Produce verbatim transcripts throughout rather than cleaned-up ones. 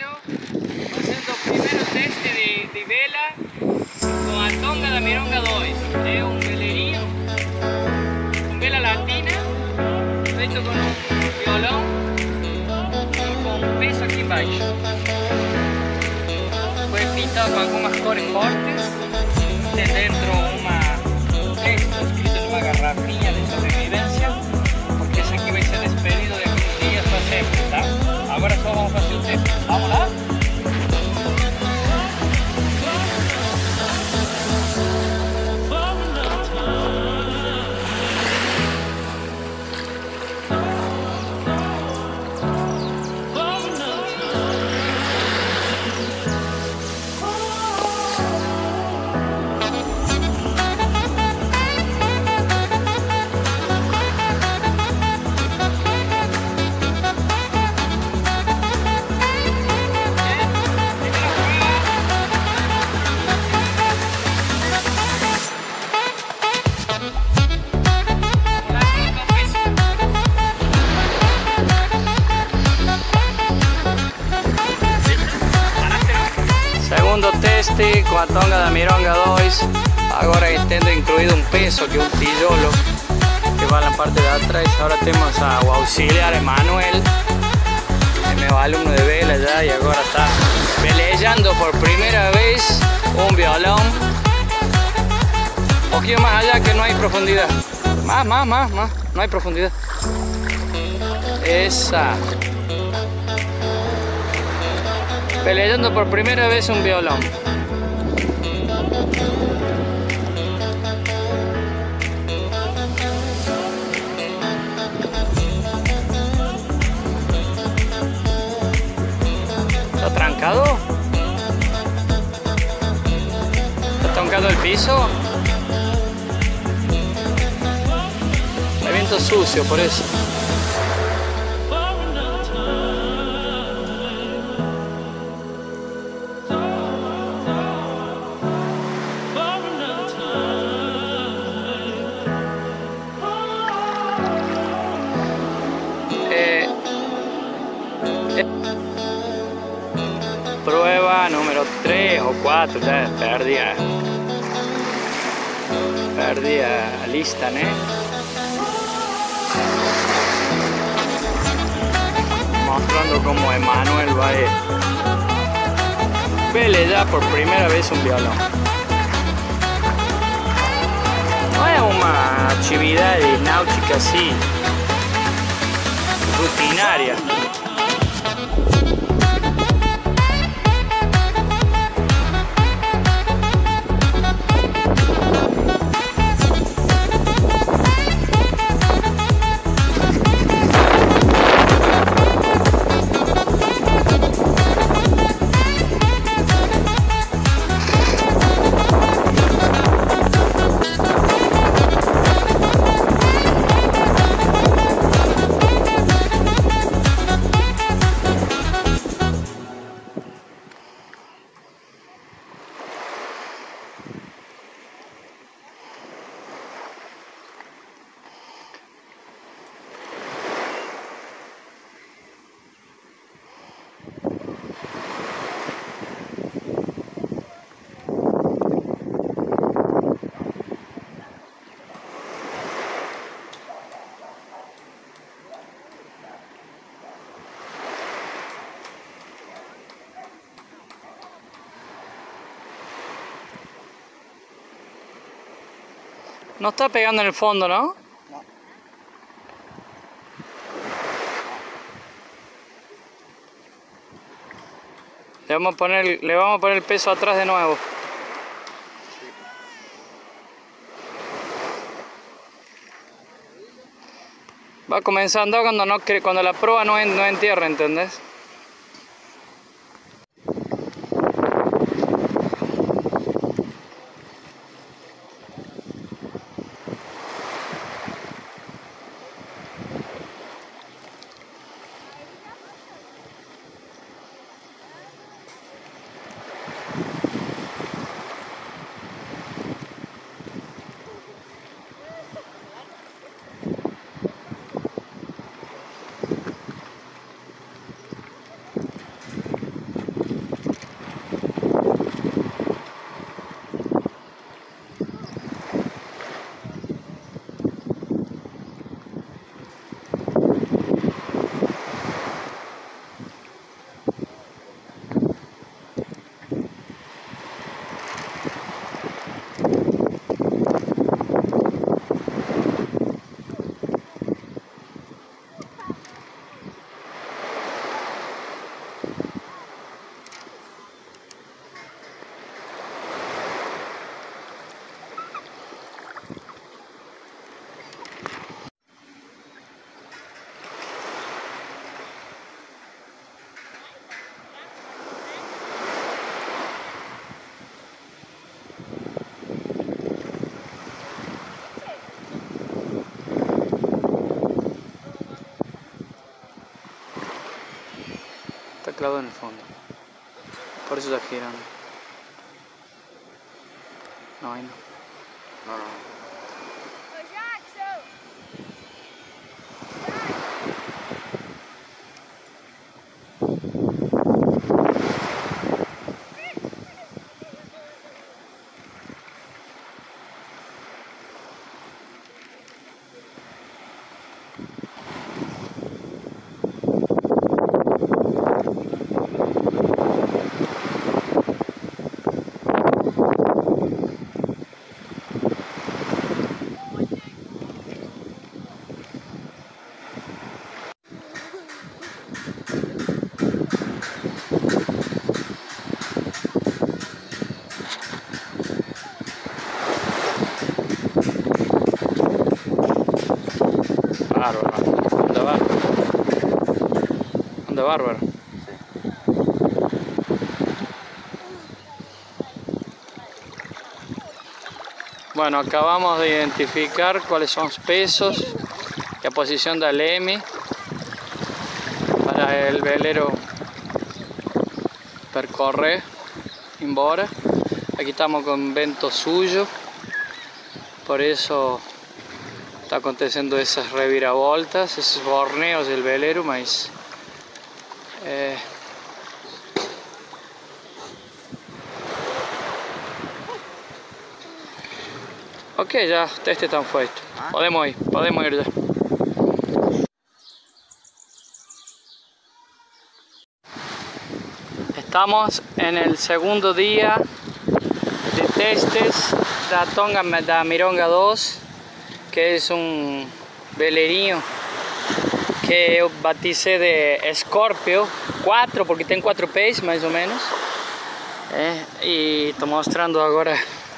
Milano, facendo il primo test di, di vela con a Tonga da Mironga due. È un velerio con vela latina, hecho con un violón y con un peso aquí abajo. Fue pintado con algunas cores cortes, de dentro un texto escrito en una garrafinha de sobrevivencia, porque ese aquí va a ser despedido de algunos días para siempre, ¿tá? Ahora solo vamos a hacer un test. ¿Vamos lá? Segundo teste com a Tonga da Mironga dois, agora tendo incluído um peso que é um tijolo que vai na parte de atrás. Agora temos a, o auxiliar Emanuel, é meu aluno de vela já, e agora está velejando por primeira vez um violão. Um pouquinho mais allá que não há profundidade. Más, más, más, más, não há profundidade. Esa. Velejando por primera vez un violón. ¿Está trancado? ¿Está trancado el piso? Hay viento sucio por eso. Prueba número tres o cuatro, ya perdí a, perdí a lista, ¿no? Mostrando cómo Emanuel va a velejar por primera vez un violón. No es una actividad náutica así, rutinaria. No está pegando en el fondo, ¿no? No. Le vamos a poner, le vamos a poner el peso atrás de nuevo. Va comenzando cuando no cuando la proa no en, no en tierra, ¿entendés? clavado en el fondo. Por eso está girando. No, ahí no. No, no. Bárbaro, anda bárbaro. Anda bárbaro. Sí. Bueno, acabamos de identificar cuáles son los pesos, la posición de Alemi para el velero percorrer embora. Aquí estamos con vento suyo, por eso está acontecendo esas reviravoltas, esos borneos del velero, mas eh, ok, ya los testes están puestos. Podemos ir, podemos ir ya. Estamos en el segundo día de testes de la Tonga da Mironga dos, que es un velerinho que eu batizei de Scorpio cuatro, porque tem quatro pés mais ou menos. É, e estou mostrando agora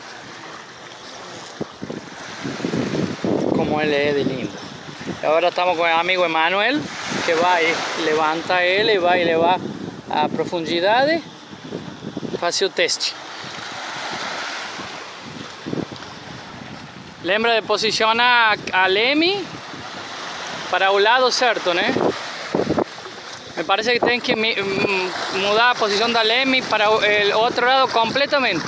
como ele é de lindo. Agora estamos com o amigo Emanuel, que vai levantar ele e vai levar a profundidade e fazer o teste. Lembra de posicionar a Lemi para o lado certo, né? Me parece que tem que mudar a posição da Lemi para o outro lado completamente.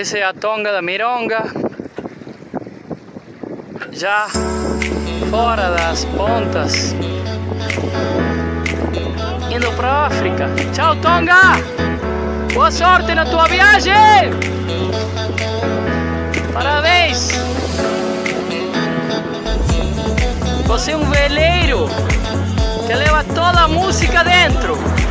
Essa é a Tonga da Mironga, já fora das pontas, indo para a África. Tchau, Tonga! Boa sorte na tua viagem! Parabéns! Você é um veleiro que leva toda a música dentro.